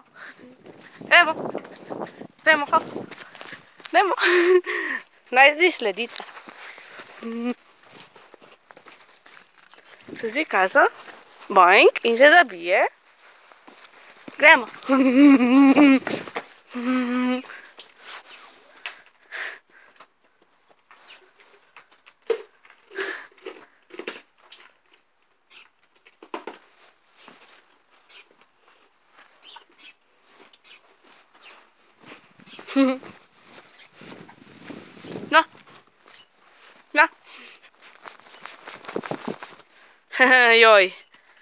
Remo, Remo, hop, Remo. Najdi sledite. Suzy kaza, boink in se zabije. Gremo. No, no. Joj.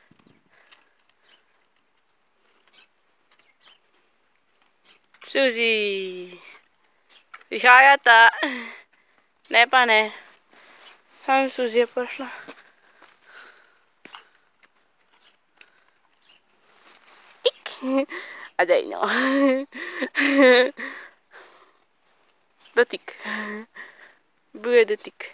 Suzy. Prihajata. Ne pa ne. Sam Suzy je prišla. Tik. A daj no. Dotik. Bil je dotik.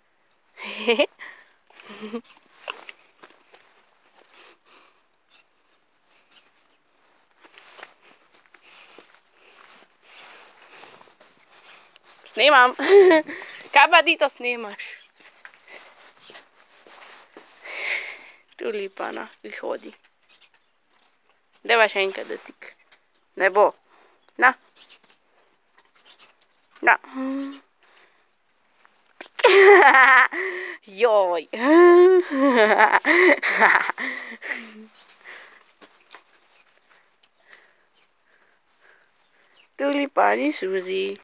Snemam. Kaj pa ti to snemaš? Tulipana, ki hodi. Deva še enkrat dotik. Ne bo. Na. Na. Joj. Tulipani Suzy.